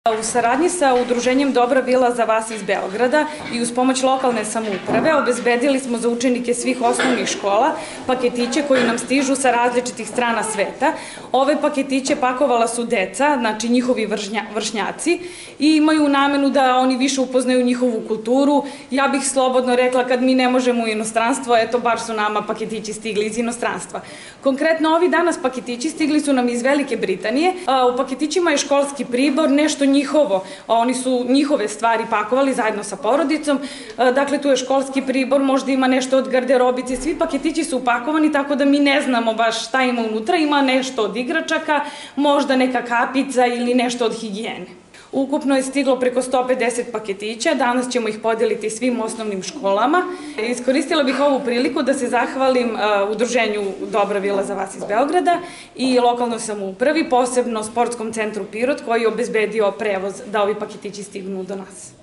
U saradnji sa Udruženjem Dobra vila za vas iz Beograda i uz pomoć lokalne samouprave obezbedili smo za učenike svih osnovnih škola paketiće koji nam stižu sa različitih strana sveta. Ove paketiće pakovala su deca, znači njihovi vršnjaci, i imaju namenu da oni više upoznaju njihovu kulturu. Ja bih slobodno rekla, kad mi ne možemo u inostranstvo, eto, bar su nama paketići stigli iz inostranstva. Konkretno, ovi danas paketići stigli su nam iz Velike Britanije. U paketićima je školski pribor, nešto njihovo. Oni su njihove stvari pakovali zajedno sa porodicom. Dakle, tu je školski pribor, možda ima nešto od garderobice. Svi paketići su upakovani, tako da mi ne znamo baš šta ima unutra. Ima nešto od igračaka, možda neka kapica ili nešto od higijene. Ukupno je stiglo preko 150 paketića, danas ćemo ih podeliti svim osnovnim školama. Iskoristila bih ovu priliku da se zahvalim Udruženju Dobra vila za vas iz Beograda i lokalnoj samoupravi, posebno Sportskom centru Pirot koji je obezbedio prevoz da ovi paketići stignu do nas.